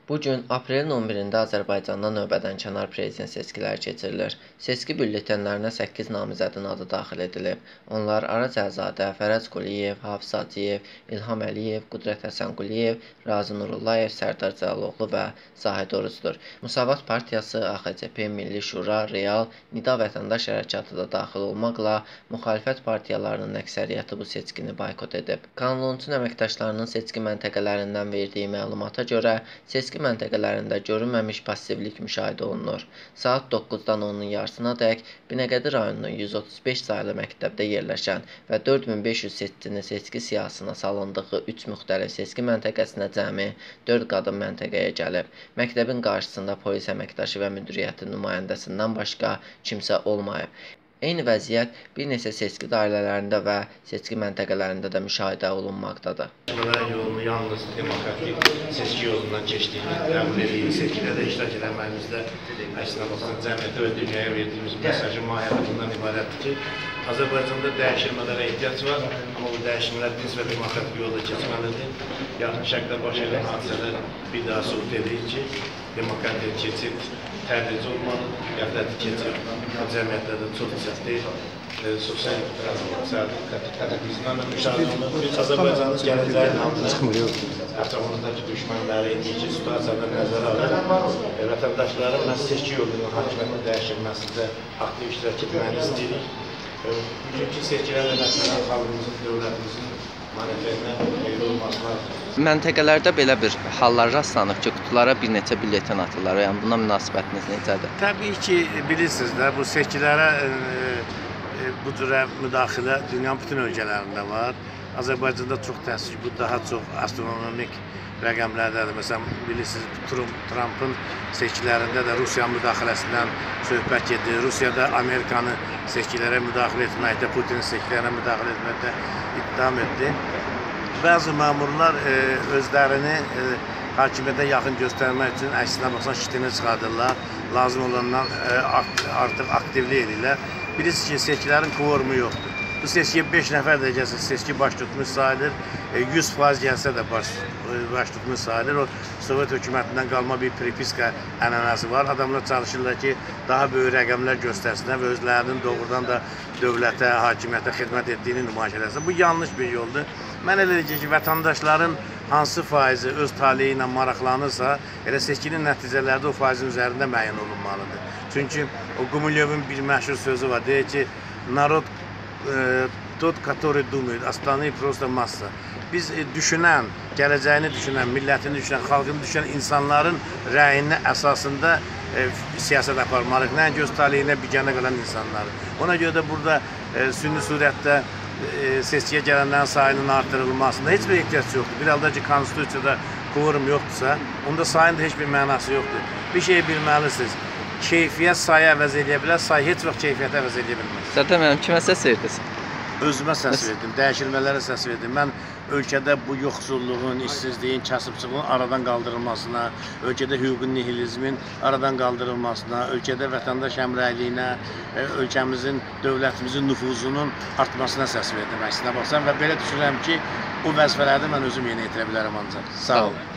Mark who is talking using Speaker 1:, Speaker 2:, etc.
Speaker 1: Bu gün aprelin 11-də Azərbaycanda növbədənkənar prezident seçkiləri keçirilir. Seçki bülletenlərinə 8 namizədin adı daxil edilib. Onlar Araz Əlizadə, Fərəc Quliyev, Hafiz Hacıyev, İlham Əliyev, Qudrət Həsənquliyev, Razi Nurullayev, Sərdar Cəloğlu və Zahid Orucdur. Müsavat Partiyası, AXCP, Milli Şura, Real, Nida Vətəndaş Hərəkatı da daxil olmaqla müxalifət partiyalarının əksəriyyəti bu seçkini boykot edib. Kanunçu əməkdaşlarının seçki məntəqələrindən verdiyi məlumata görə, seçki məntəqələrində görünməmiş passivlik müşahidə olunur. Saat 9-dan onun yarısınadək Binəqədi rayonunun 135 saylı məktəbdə yerləşən və 4500 seçicinin seçki siyahısına salındığı 3 müxtəlif seçki məntəqəsinə cəmi 4 qadın məntəqəyə gəlib. Məktəbin qarşısında polis əməkdaşı və müdiriyyəti nümayəndəsindən başqa kimsə olmayıb. Eyni vəziyyət bir neçə seçki dairələrində və seçki məntəqələrində də müşahidə olunmaqdadır.
Speaker 2: Yolunu yalnız demokratik seçki yolundan keçdiyini qəbul edildiyi seçkilərdə iştirak eləməyimizdə əslində baxsan cəmiyyətə və dünyaya verdiyimiz mesajın mahiyyəti bundan ibarətdir ki, Azərbaycanda dəyişilmələrə ehtiyac var, amma bu dəyişimlər dins və demokratik yolda keçməlidir. Yaxın şərqdə baş edən hadisələr bir daha sübut edir ki, demokratik keçid tədrici olmalı, qəfləti keçid cəmiyyətlərdə çox çətin, sosial kataklizmlərlə müşahidə olunur. Azərbaycanın gələcəyi namına ətrafımızdakı düşmənləri indiki situasiyada nəzərə alır. Vətəndaşların məhz seçki yolunun hakimiyyətin dəyişilməsində aktiv iştirak etməyini istəyirik. Bugünkü seçkilərlə nəticələn xalqımızın, dövlətimizin manifətinə xeyri olmasına
Speaker 1: Məntəqələrdə belə bir hallar rastlanıb ki, qutulara bir neçə bülletin atırlar. Yəni buna münasibətiniz necədir?
Speaker 2: Təbii ki, bilirsiniz də, bu seçkilərə bu cürə müdaxilə dünyanın bütün ölkələrində var. Azərbaycanda çox təəssüf ki, bu daha çox astronomik rəqəmlərdədir. Məsələn, bilirsiniz, Trumpın seçkilərində də Rusiya müdaxiləsindən söhbət gedir. Rusiyada Amerikanı seçkilərə müdaxilə etməkdə, Putinin seçkilərə müdaxilə etməkdə ittiham etdi. Bəzi məmurlar özlərini hakimiyyətə yaxın göstərmək üçün əksinə baxsan şitini çıxardırlar, lazım olandan artıq aktivlik edirlər. Bilirsiniz ki, seçkilərin kvorumu yoxdur. Bu seçkiyə 5 nəfər də gəlsə seçki baş tutmuş sayılır, 100% gəlsə də baş tutmuş sayılır. O, Sovet hökumətindən qalma bir pripiska ənənəsi var. Adamlar çalışırlar ki, daha böyük rəqəmlər göstərsinlər və özlərinin doğrudan da dövlətə, hakimiyyətə xidmət etdiyini nümayiş edəsinlər. Bu yanlış bir yoldur. Mən elə deyəcək ki, vətəndaşların hansı faizi öz taleyi ilə maraqlanırsa, elə seçkinin nəticələri o faizin üzərində müəyyən olunmalıdır. Çünki o Qumulyevin bir məşhur sözü var, deyir ki, narod tut, который думает, остальные просто massa. Biz düşünən, gələcəyini düşünən, millətini düşünən, xalqını düşünən insanların rəyinin əsasında siyasət aparmalıyıq. Nəinki öz taleyinə biganə qalan insanları. Ona görə də burada sünni surətdə seçkiyə gələnlərin sayının artırılmasında heç bir ehtiyac yoxdur. Bir halda ki, konstitusiyada kvorum yoxdursa, onda sayın da heç bir mənası yoxdur. Bir şey bilməlisiniz. Keyfiyyət sayı əvəz edə bilər, sayı heç vaxt keyfiyyəti əvəz edə bilməz.
Speaker 1: Zaten mənim kimə səs verdiniz?
Speaker 2: Özümə səs verdim, dəyişilmələrə səs verdim. Mən ölkədə bu yoxsulluğun, işsizliyin, kasıbçılığın aradan qaldırılmasına, ölkədə hüquqi nihilizmin aradan qaldırılmasına, ölkədə vətəndaş həmrəyliyinə, ölkəmizin, dövlətimizin nüfuzunun artmasına səs verdim əksinə baxsam və belə düşünürəm ki, o vəzifələrdə mən özüm yerinə yetirə bilərəm ancaq. Sağ olun.